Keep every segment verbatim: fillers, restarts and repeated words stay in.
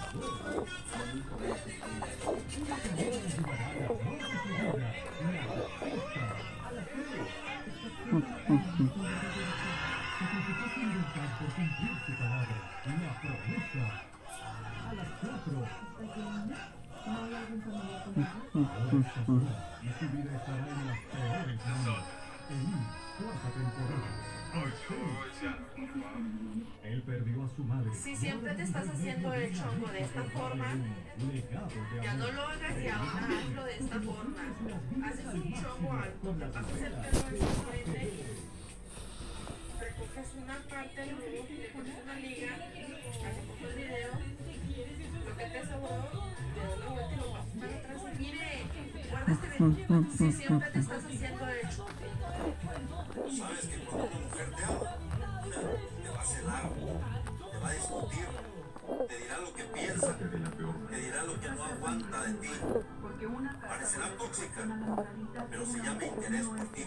Él perdió a su madre. Si siempre te estás haciendo el chongo de esta forma, ya no lo hagas y ahora hazlo de esta forma. Haces un chongo alto, te pasas el pelo en su frente, recoges una parte del nudo, le pones una liga, hacemos el video, lo que te sobró, te das la vuelta y lo pasas para atrás y mire, guarda este video. Si siempre te estás haciendo el chongo. Sabes que cuando una mujer te ama, te va a celar, te va a discutir, te dirá lo que piensa, te dirá lo que no aguanta de ti. Parecerá tóxica, pero se llama interés por ti,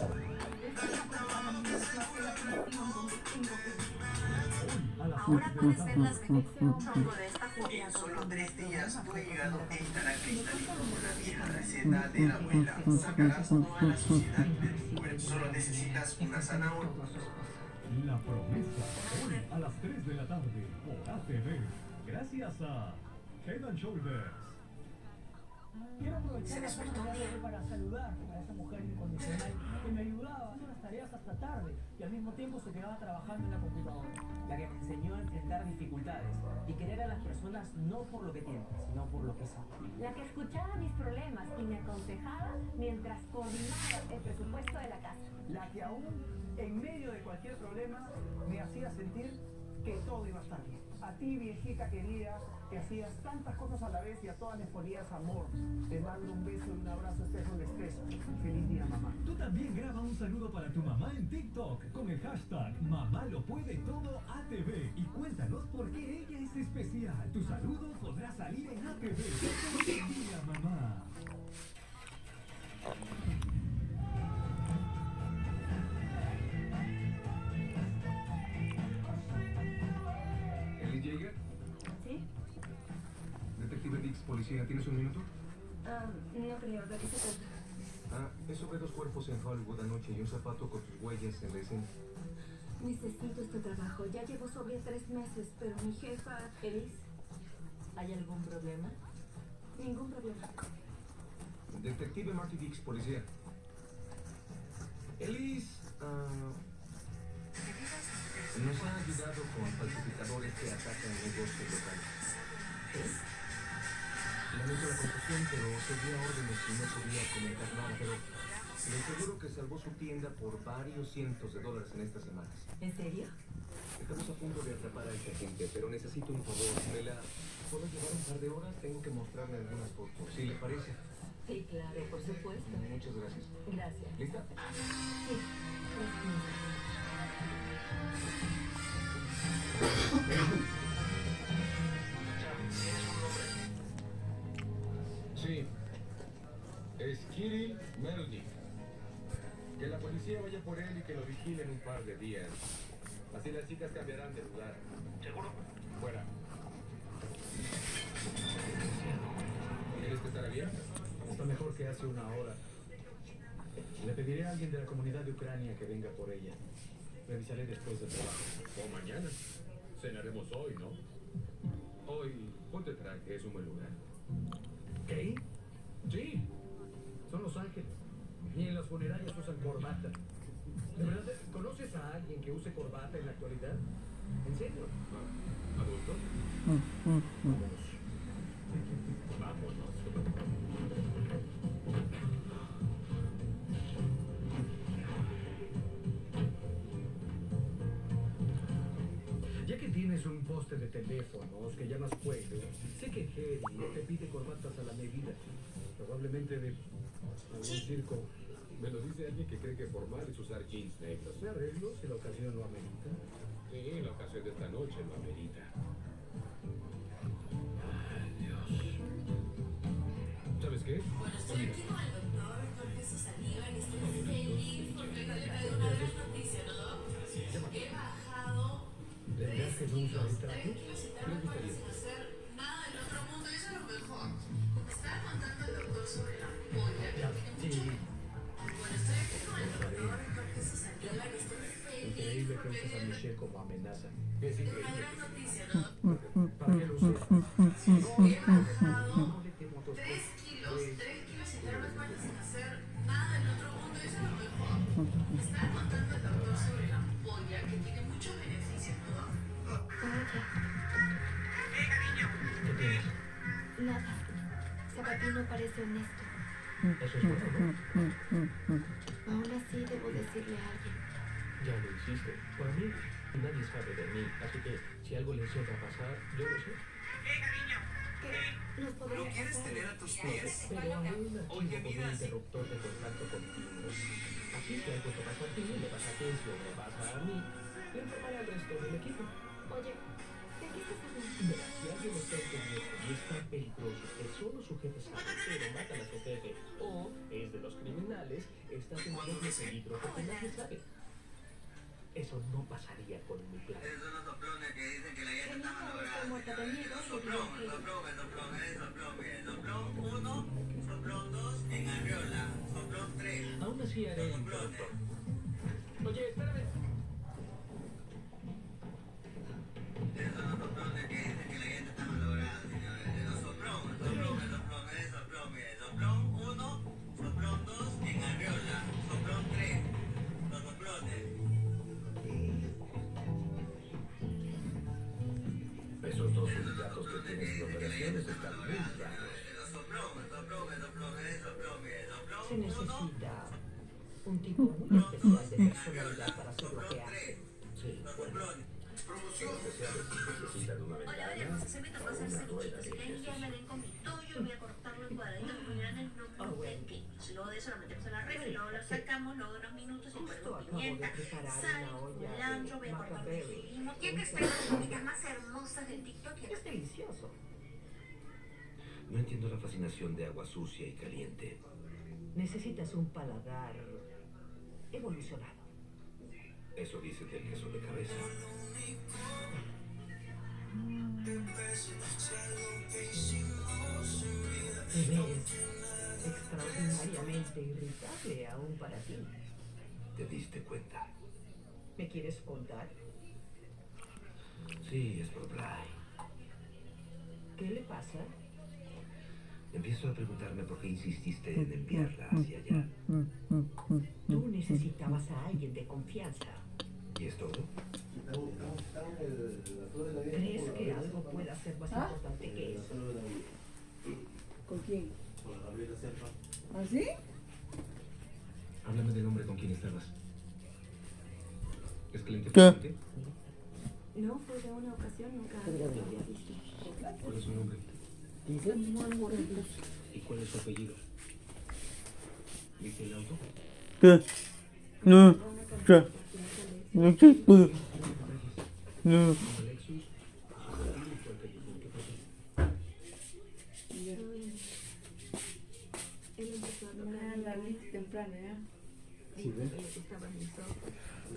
Ahora puedes ver las que te un chongo de esta forma. En solo tres días tu hígado estará cristalino con la vieja receta de la abuela. Sacarás toda la suciedad de tu cuerpo. Solo necesitas una zanahoria. La Promesa, hoy a las tres de la tarde por A T V. Gracias a Head and Shoulders. Quiero aprovechar la oportunidad para saludar a esa mujer incondicional que me ayudaba a hacer las tareas hasta tarde y al mismo tiempo se quedaba trabajando en la computadora. La que me enseñó a enfrentar dificultades y querer a las personas no por lo que tienen, sino por lo que son. La que escuchaba mis problemas y me aconsejaba mientras coordinaba el presupuesto de la casa. La que aún en medio de cualquier problema me hacía sentir que todo iba a estar bien. A ti, viejita querida, que hacías tantas cosas a la vez y a todas les ponías amor. Te mando un beso y un abrazo, estés donde estés. Feliz día, mamá. Tú también graba un saludo para tu mamá en TikTok con el hashtag Mamá lo puede todo A T V y cuéntanos por qué ella es especial. Tu saludo podrá salir en A T V. Feliz día, mamá. ¿Sí? Detective Dix, policía, ¿tienes un minuto? Ah, no creo, ¿de qué se trata? Ah, eso ve dos cuerpos en Hollywood anoche y un zapato con tus huellas en la escena. Necesito este trabajo. Ya llevo sobre tres meses, pero mi jefa... Elise, ¿hay algún problema? Ningún problema. Detective Marty Dix, policía. Elise, ah, nos ha ayudado con falsificadores que atacan negocios locales. Lamento la confusión, pero seguía órdenes y no podía comentar nada, pero le aseguro que salvó su tienda por varios cientos de dólares en estas semanas. ¿En serio? Estamos a punto de atrapar a esta gente, pero necesito un favor. ¿Me la puedo llevar un par de horas? Tengo que mostrarle algunas fotos. ¿Sí le parece? Sí, claro, por supuesto. Muchas gracias. Gracias. ¿Lista? Sí. Sí. Es Kirill Melnik. Que la policía vaya por él y que lo vigilen un par de días. Así las chicas cambiarán de lugar. ¿Seguro? Fuera. ¿Quieres que estará bien? Está mejor que hace una hora. Le pediré a alguien de la comunidad de Ucrania que venga por ella. Revisaré después del trabajo. O mañana. Cenaremos hoy, ¿no? Hoy, ponte traje, es un buen lugar. ¿Qué? Sí. Son Los Ángeles. Ni en las funerarias usan corbata. ¿De verdad conoces a alguien que use corbata en la actualidad? ¿En serio? ¿Adulto? Vámonos. Vámonos. Ya que tienes un poste de teléfonos que llamas juego, sé que Jerry te pide corbatas a la medida. Probablemente de algún circo. Me lo dice alguien que cree que formal es usar jeans negros. Me arreglo si la ocasión lo amerita. Sí, la ocasión de esta noche lo amerita. Ay, Dios. ¿Sabes qué? Bueno, estoy aquí con el doctor Jorge Susaniva y estoy feliz porque le traigo una gran noticia, ¿no? He bajado ¿Tendrás que tres no usar kilos, el traje? tres kilos y tal, no parece hacer nada como amenaza. Es Una increíble. gran noticia, ¿no? ¿Para qué lo sé? He bajado tres kilos, tres kilos sin dar las manos sin hacer nada del otro mundo. Eso es lo mejor. Me estaba contando el doctor sobre la ampolla, que tiene muchos beneficios, ¿no? ¿Qué tienes? Nada. Sabatino parece honesto. Eso es bueno, ¿no? Aún así debo decirle a alguien. Ya lo hiciste. Por mí, nadie sabe de mí. Así que si algo les llega a pasar, yo lo sé. ¿Qué? Nos podemos ¿Quieres casar. tener a tus pies? Pero hay un archivo con un interruptor de contacto contigo. Así que algo te pasa a ti, le pasa a Kenzie o me pasa a mí, le informará al resto del equipo. Oye, ¿de qué estás hablando? Mira, si alguien está en peligro y es tan peligroso que solo su jefe sabe, pero matan a su jefe, o es de los criminales, estás en doble peligro porque nadie sabe. Eso no pasaría con mi plan. Esos son los soplones que dicen que la llanta está malograda. Muerta de miedo, Soplón, soplón, soplón, es soplón, bien. Soplón uno, soplón dos, en Arriola. Soplón tres. Aún así haré el interruptor. Oye, espérame. Esos son los soplones que dicen que la llanta está malograda, señores. Los soplón, soplón, soplón, es soplón, bien. Soplón uno, soplón dos, en Arriola. Soplón tres, los soplones. Esos dos sindicatos que tienen operaciones están muy raros. Se necesita un tipo muy especial de personalidad para hacer lo que hace. Sí, bueno. Los especiales necesitan una Hola, ventana vale, pues se me tocó hacer o una rueda cevichitos. de Si quieren ya me ejercicio. den con mi toyo, voy a cortarlo en cuadraditos como miran el nombre pequeños. Luego de eso lo metemos a la red, luego lo sacamos, luego de unos minutos y Justo ponemos acabo de pimienta, preparar sal, una olla culantro, voy de a cortar macaberry. limón. Ya que estoy las comidas más hermosas del TikTok y Es delicioso. No entiendo la fascinación de agua sucia y caliente. Necesitas un paladar evolucionado. Eso dice del queso de cabeza. Te ves extraordinariamente irritable aún para ti. ¿Te diste cuenta? ¿Me quieres contar? Sí, es por Bly. ¿Qué le pasa? Empiezo a preguntarme por qué insististe en enviarla hacia allá. Tú necesitabas a alguien de confianza. ¿Y es todo? ¿Crees que algo pueda ser más importante que eso? ¿Con quién? ¿Ah, sí? Háblame del hombre con quien estabas. ¿Es cliente ¿Qué? frecuente? No, fue de una ocasión, nunca lo había visto. ¿Cuál es su nombre? ¿Y cuál es su apellido? ¿Viste el auto? ¿Qué? No. ¿Qué? No te puedo. No. Alexis, Él empezó a Ah, tocar la leche temprana, ¿ya? Sí, ¿ves? Que estaba en mis ojos.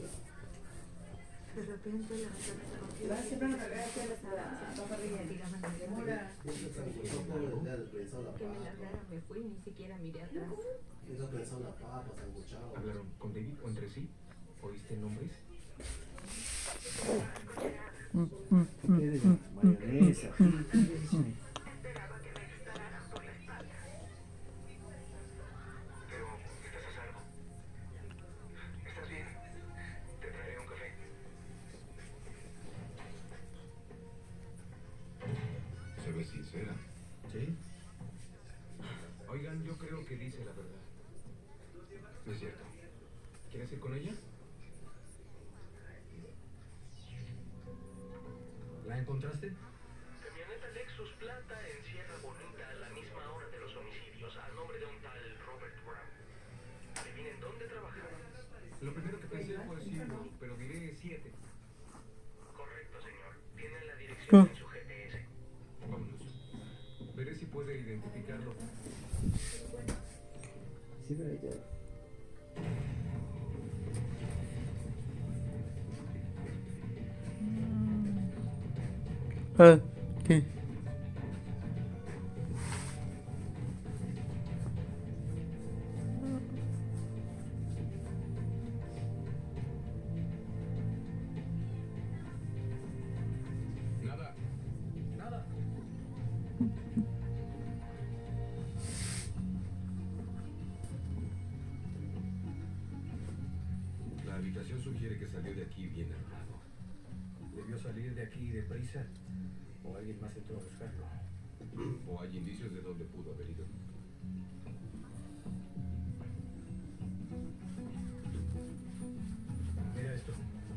De repente la ventana se rompió. Vas temprano para que hagas la papa rellena. Tiraban de Demora. Que me largara, me fui, ni siquiera miré atrás. ¿Hablaron con David o entre sí? ¿Oíste nombres? Mayonesa. Pero estás a salvo. ¿Estás bien? Te traeré un café. Se ve sincera. ¿sí? Oigan, yo creo que dice la verdad. No es cierto. ¿Quieres ir con ella? ¿La encontraste? Camioneta Lexus Plata en Sierra Bonita a la misma hora de los homicidios, a nombre de un tal Robert Brown. ¿Adivinen dónde trabajaba? Lo primero que pensé fue cinco, pero diré siete. Correcto, señor. Tienen la dirección en su G P S. Vámonos. Veré si puede identificarlo. Sí, pero ya. Ah, ¿qué? ser. O alguien más entró a buscarlo. ¿O hay indicios de dónde pudo haber ido? Mira esto.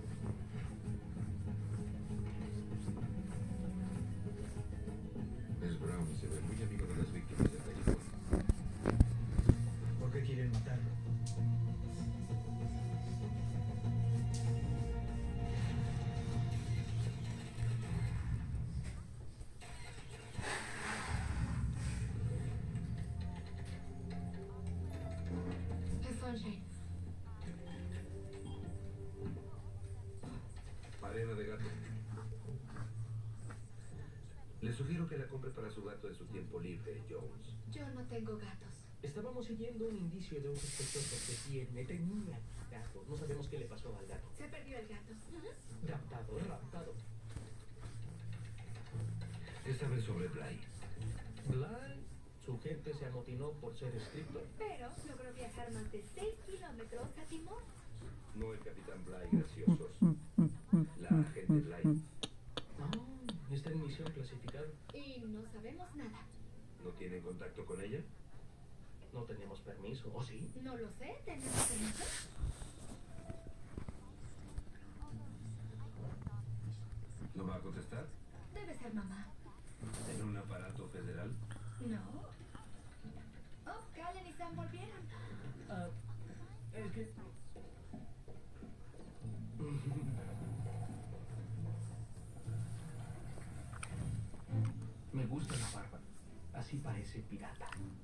Es Brown y se ve muy amigo de las víctimas del callejón. ¿Por qué quieren matarlo? Arena de gato. Le sugiero que la compre para su gato en su tiempo libre, Jones. Yo no tengo gatos. Estábamos siguiendo un indicio de un sospechoso que tiene, tenía gatos. No sabemos qué le pasó al gato. Se perdió el gato. Raptado, raptado. ¿Qué sabes sobre Bly? Bly, su gente se amotinó por ser estricto. Pero logró viajar más de seis kilómetros a timón. No el capitán Bly, graciosos. La agente Bly. Oh, está en misión clasificada. Y no sabemos nada. ¿No tienen contacto con ella? No tenemos permiso, ¿o sí? No lo sé, ¿tenemos permiso? ¿No va a contestar? Debe ser mamá. ¿En un aparato federal? No. Oh, Callen y Sam volvieron. Ah, es que... Me gusta la barba. Así parece pirata.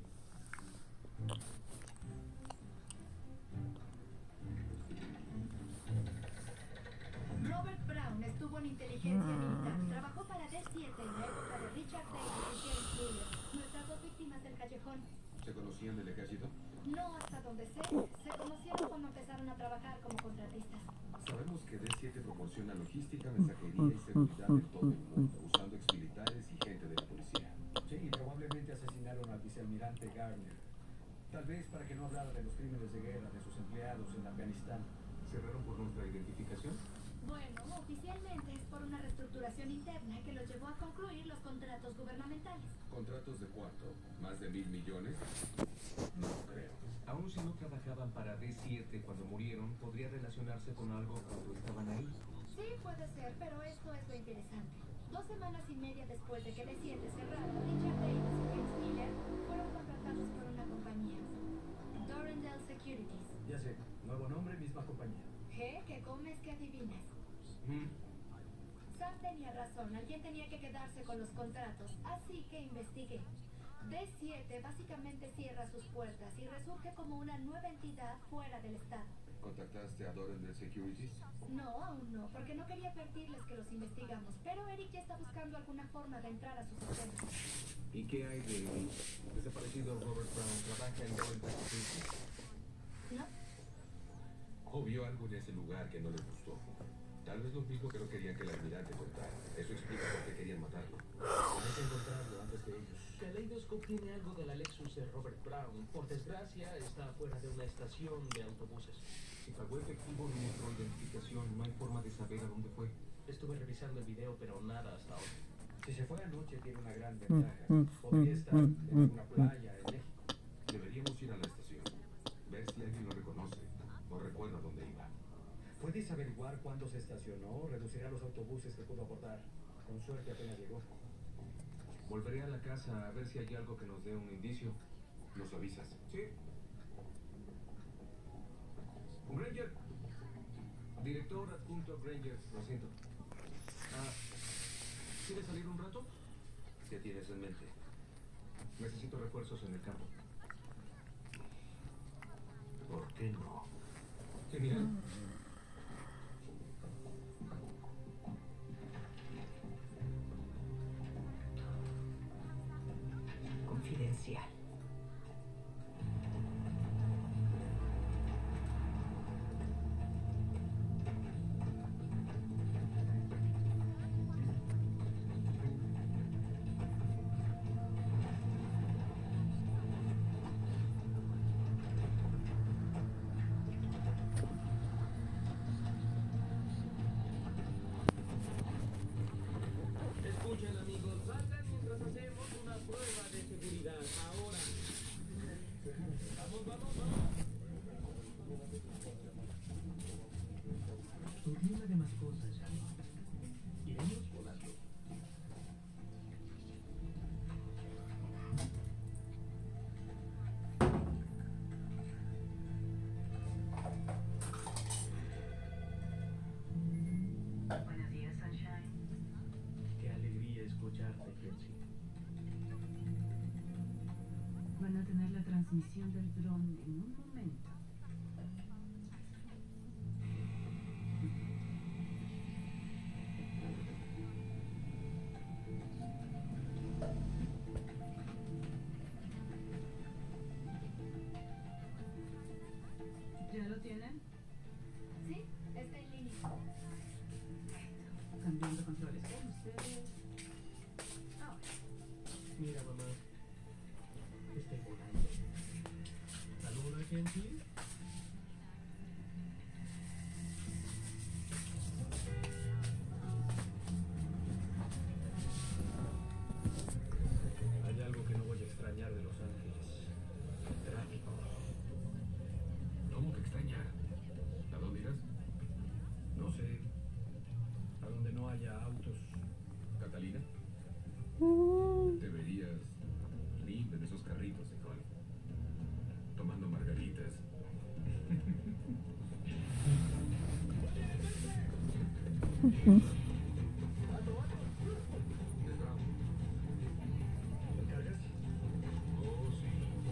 Robert Brown estuvo en inteligencia militar. Trabajó para D siete en la época de Richard Davis y James Miller, nuestras dos víctimas del callejón. ¿Se conocían del ejército? No hasta donde sé. Se conocieron cuando empezaron a trabajar como contratistas. Sabemos que D siete proporciona logística, mensajería y seguridad en todo el mundo, usando exmilitares y gente de la policía. Sí, probablemente asesinaron al vicealmirante Garner. Tal vez para que no hablara de los crímenes de guerra de sus empleados en Afganistán. ¿Cerraron por nuestra identificación? Bueno, oficialmente es por una reestructuración interna que los llevó a concluir los contratos gubernamentales. ¿Contratos de cuánto? ¿Más de mil millones? No creo. Aún si no trabajaban para D siete cuando murieron, podría relacionarse con algo cuando estaban ahí. Sí, puede ser, pero esto es lo interesante. Dos semanas y media después de que D siete cerrara, Richard Davis y James Miller fueron contratados por una compañía, Dorendale Securities. Ya sé, nuevo nombre, misma compañía. ¿Qué? ¿Que comes que adivinas? Mm. Sam tenía razón, alguien tenía que quedarse con los contratos, así que investigué. D siete básicamente cierra sus puertas y resurge como una nueva entidad fuera del Estado. ¿Contactaste a Dorendale Securities? No, aún no, porque no quería advertirles que los investigamos, pero Eric ya está buscando alguna forma de entrar a su sistema. ¿Y qué hay de el desaparecido Robert Brown? ¿Trabaja en Dorendale Securities? ¿No? ¿O vio algo en ese lugar que no les gustó? Tal vez lo mismo que no querían que el almirante contara. Eso explica por qué querían matarlo. Hay que encontrarlo antes que ellos. Kaleidoscope tiene algo de la Lexus de Robert Brown. Por desgracia, está fuera de una estación de autobuses. Si pagó efectivo ni mostró identificación, no hay forma de saber a dónde fue. Estuve revisando el video, pero nada hasta ahora. Si se fue anoche tiene una gran ventaja. Podría estar en una playa en México. Deberíamos ir a la estación. Ver si alguien lo reconoce. No recuerda dónde iba. ¿Puedes averiguar cuándo se estacionó? Reducirá los autobuses que pudo abordar. Con suerte apenas llegó. Volveré a la casa a ver si hay algo que nos dé un indicio. ¿Nos avisas? Sí. Granger. Director adjunto Granger, lo siento. Ah, ¿quieres salir un rato? ¿Qué tienes en mente? Necesito refuerzos en el campo. ¿Por qué no? ¿Qué miran? Confidencial. Mackenzie. Van a tener la transmisión del dron en un momento. ¿Ya lo tienen? Sí, está en línea. Cambiando controles con ustedes. Ahora. Mira, mamá. Estoy volando. ¿Saluda, Mackenzie? Hay algo que no voy a extrañar de Los Ángeles. El tráfico. ¿Cómo que extrañar? ¿A dónde irás? No sé. A donde no haya autos. ¿Catalina? Te verías linda en esos carritos de golf, tomando margaritas. ¿Me cargas? Oh, sí.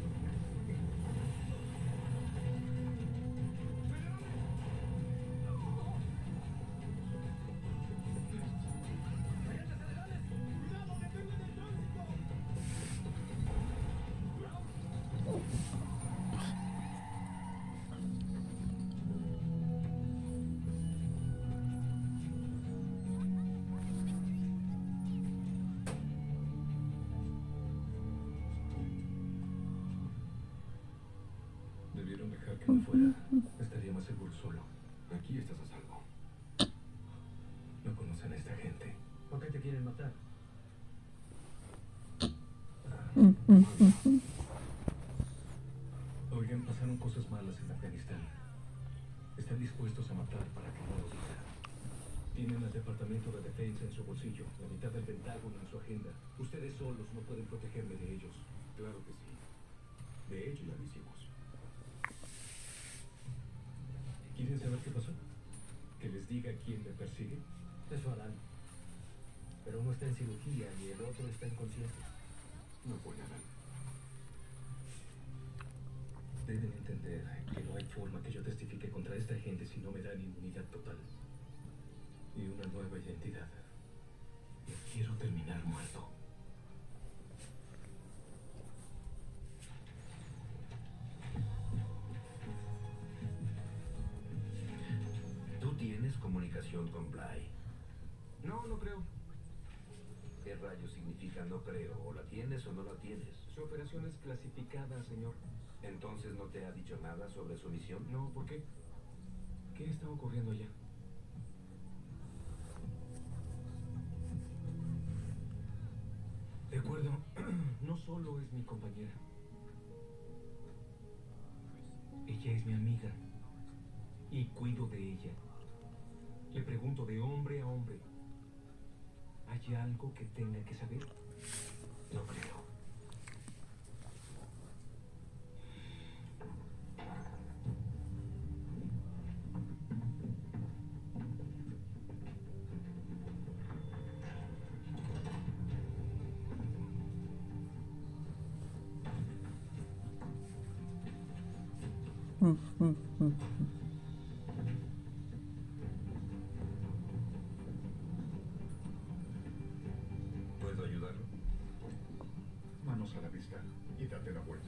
Debieron dejar que me fuera. Estaría más seguro solo. Aquí estás a salvo. No conocen a esta gente. ¿Por qué te quieren matar? Oigan, pasaron cosas malas en Afganistán. Están dispuestos a matar para que no lo diga. Tienen al Departamento de Defensa en su bolsillo, la mitad del Pentágono en su agenda. Ustedes solos no pueden protegerme de ellos. Claro que sí. De hecho, ya lo hicimos. ¿Quieren saber qué pasó? ¿Que les diga quién me persigue? Eso harán. Pero uno está en cirugía y el otro está inconsciente. No pueden. Deben entender que no hay forma que yo testifique contra esta gente si no me dan inmunidad total. Y una nueva identidad. No quiero terminar muerto. ¿Tú tienes comunicación con Bly? No, no creo. ¿Qué rayos significa no creo? ¿O la tienes o no la tienes? Su operación es clasificada, señor. ¿Entonces no te ha dicho nada sobre su misión? No, ¿por qué? ¿Qué está ocurriendo allá? De acuerdo, no solo es mi compañera. Ella es mi amiga. Y cuido de ella. Le pregunto de hombre a hombre. ¿Hay algo que tenga que saber? No creo. ¿Puedo ayudarlo? Manos a la vista y date la vuelta.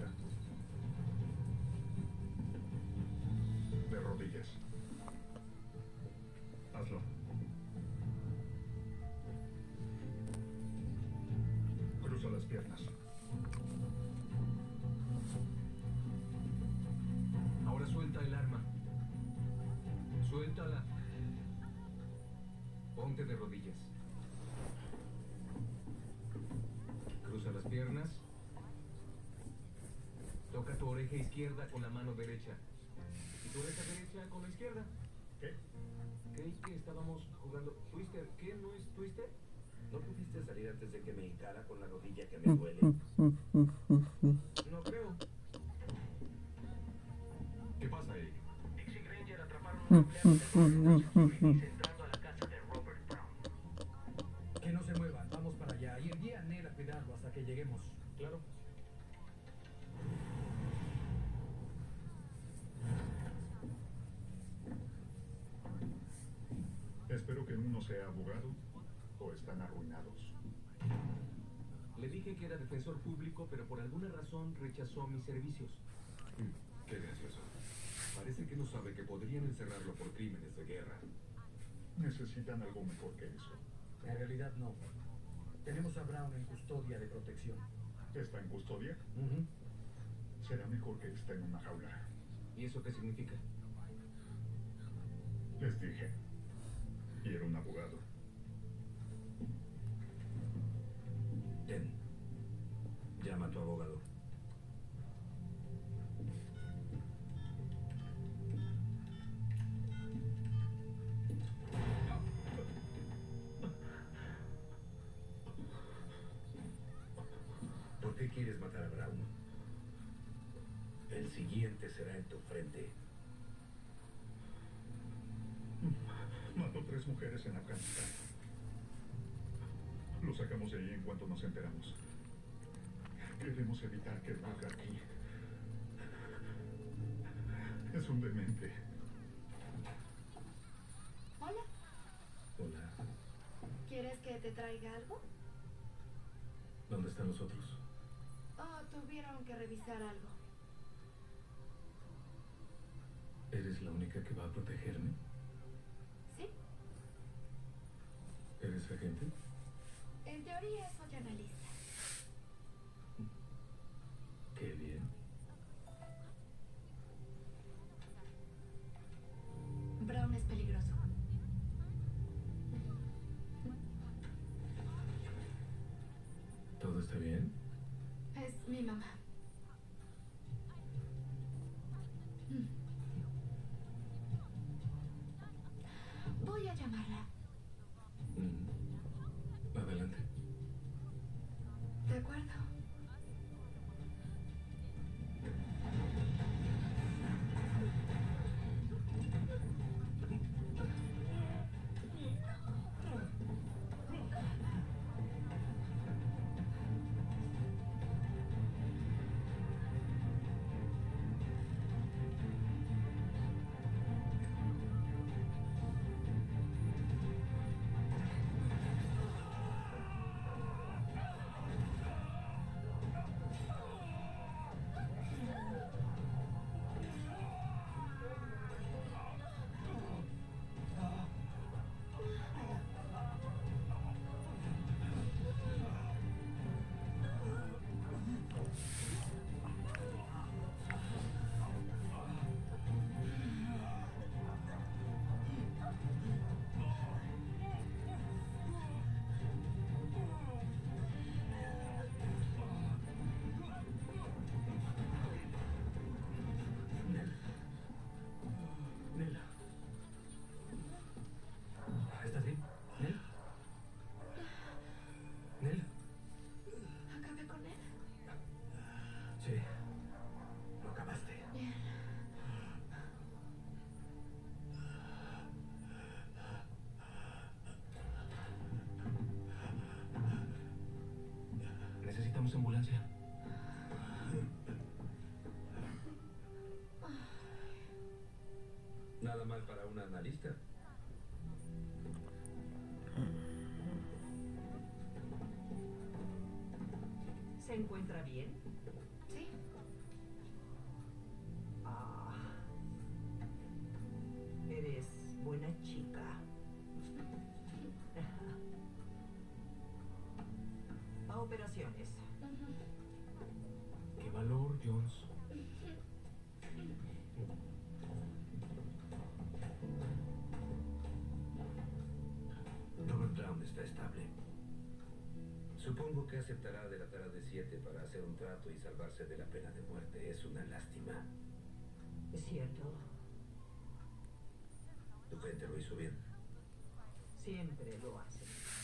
De rodillas. Hazlo. Cruza las piernas. Ahora suelta el arma. Suéltala. Ponte de rodillas. Cruza las piernas. Toca tu oreja izquierda con la mano derecha. Y tu oreja derecha con la izquierda. ¿Qué? Creí que estábamos jugando Twister. ¿Qué? ¿No es Twister? ¿No pudiste salir antes de que me hincara con la rodilla que me duele? No creo. ¿Qué pasa, Eric? Dixie Granger atraparon a un empleado de Homeland Security entrando a la casa de Robert Brown. Que no se muevan, vamos para allá. Y el guía Nel a cuidarlo hasta que lleguemos. ¿Claro? Espero que uno sea abogado o están arruinados. Le dije que era defensor público, pero por alguna razón rechazó mis servicios. Qué gracioso. Parece que no sabe que podrían encerrarlo por crímenes de guerra. Necesitan algo mejor que eso. En realidad no. Tenemos a Brown en custodia de protección. ¿Está en custodia? Uh-huh. Será mejor que esté en una jaula. ¿Y eso qué significa? Les dije. Quiero un abogado. Ten. Llama a tu abogado. ¿Por qué quieres matar a Brown? El siguiente será en tu frente. Mató tres mujeres en Afganistán. Lo sacamos de ahí en cuanto nos enteramos. Queremos evitar que vuelva aquí. Es un demente. Hola. Hola. ¿Quieres que te traiga algo? ¿Dónde están los otros? Oh, tuvieron que revisar algo. ¿Eres la única que va a protegerme? ¿Sí? ¿Eres agente? En teoría soy analista. Qué bien. Brown es peligroso. ¿Todo está bien? Es mi mamá. Voy a llamarla. Mm. Adelante. De acuerdo. ¿Estás bien? ¿Nel? ¿Nel? ¿Acabé con él? Sí. Lo acabaste. Bien. Necesitamos ambulancia. Nada mal para un analista. ¿Se encuentra bien? Sí. Ah. Eres buena chica. A operaciones. ¡Qué valor, Jones! Robert Brown está estable. Supongo que aceptará delatar a D siete para hacer un trato y salvarse de la pena de muerte. Es una lástima. Es cierto. Tu gente lo hizo bien. Siempre lo hace.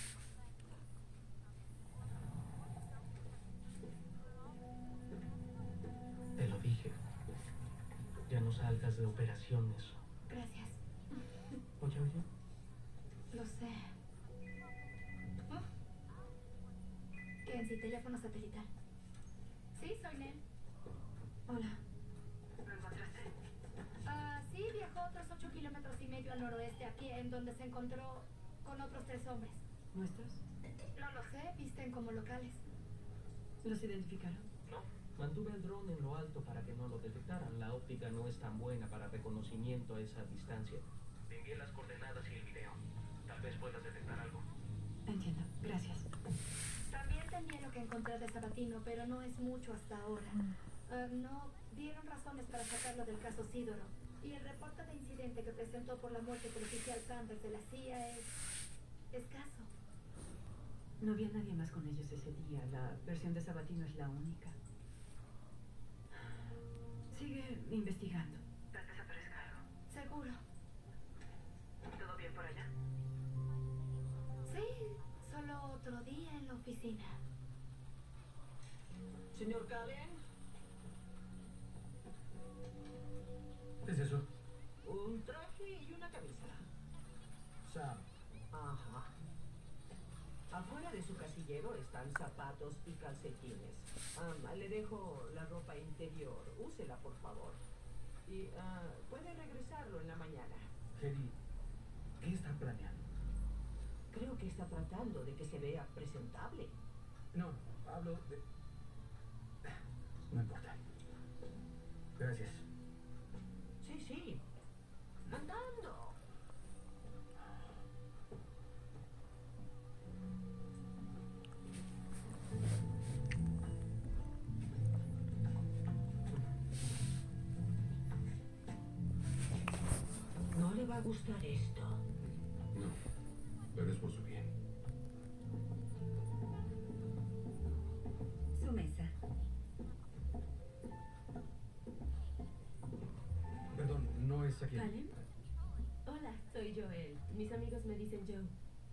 Te lo dije. Ya no salgas de operaciones. Gracias. Oye, oye. Lo sé. ¿Qué sí, teléfono satelital. Sí, soy Nell. Hola. ¿Lo encontraste? Ah, sí, viajó otros ocho kilómetros y medio al noroeste a pie, en donde se encontró con otros tres hombres. ¿Nuestros? No lo sé, visten como locales. ¿Los identificaron? No. Mantuve el dron en lo alto para que no lo detectaran. La óptica no es tan buena para reconocimiento a esa distancia. Te envié las coordenadas y el video. Tal vez puedas detectar algo. Entiendo. Gracias. También te envié lo que encontré de Sabatino, pero no es mucho hasta ahora. Ah, no dieron razones para sacarlo del caso Sidoro. Y el reporte de incidente que presentó por la muerte del oficial Sanders de la C I A es escaso. No vi a nadie más con ellos ese día. La versión de Sabatino es la única. Sigue investigando. Tal vez aparezca algo. Seguro. ¿Todo bien por allá? Sí, solo otro día en la oficina. Señor Cullen. ¿Qué es eso? Un traje y una camisa. Sam. Ajá. Afuera de su casillero están zapatos y calcetines. Ah, le dejo la ropa interior. Úsela, por favor. Y ah, puede regresarlo en la mañana. Kelly, ¿qué está planeando? Creo que está tratando de que se vea presentable. No, hablo de... No importa. Gracias. Sí, sí. Andando. No le va a gustar esto. No, pero es por su bien. Su mesa. Perdón, no es aquí. ¿Cullen? Hola, soy Joel. Mis amigos me dicen Joe.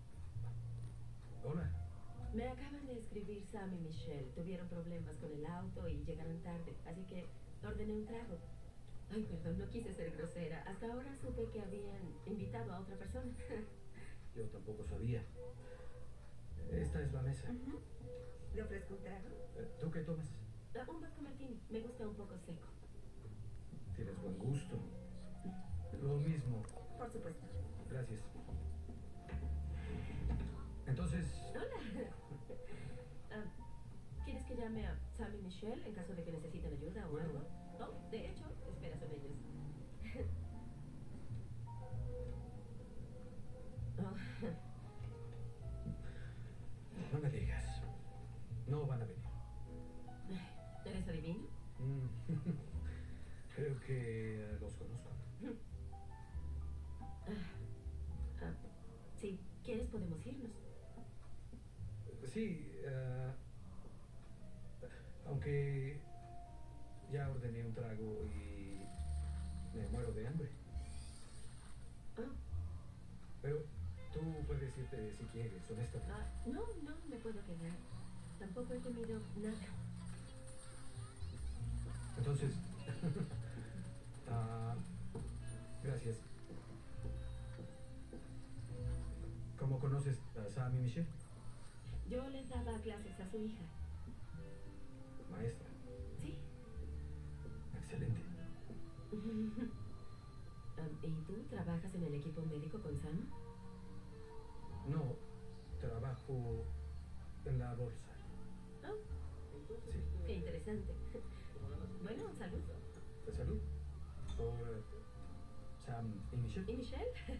Hola. Me acaban de escribir Sam y Michelle. Tuvieron problemas con el auto y llegaron tarde, así que ordené un trago. Ay, perdón, no quise ser grosera. Hasta ahora supe que habían invitado a otra persona. Yo tampoco sabía. Esta es la mesa. Uh-huh. ¿Le ofrezco un trago? ¿Tú qué tomas? Uh, un vodka martini. Me gusta un poco seco. Tienes buen gusto. Lo mismo. Por supuesto. Gracias. Entonces... Hola. uh, ¿Quieres que llame a Sam y Michelle en caso de que necesiten ayuda o bueno. algo? Oh, de hecho, espera, son ellos. oh. No me digas. No van a venir. ¿Eres adivino? Mm. Creo que los conozco. Ah, ah, si quieres podemos irnos. Sí, uh, aunque ya ordené un trago y me muero de hambre. Oh. Pero tú puedes irte si quieres, honestamente. Ah, no, no me puedo quedar. Tampoco he comido nada. Entonces, uh, gracias. ¿Cómo conoces a Sam y Michelle? Yo les daba clases a su hija. Maestra. Sí. Excelente. um, ¿Y tú trabajas en el equipo médico con Sam? No, trabajo en la bolsa. Oh. Sí. Qué interesante. Bueno, salud. ¿De salud? ¿Por uh, Sam y Michelle? ¿Y Michelle?